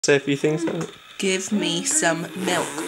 Say a few things. Give me some milk.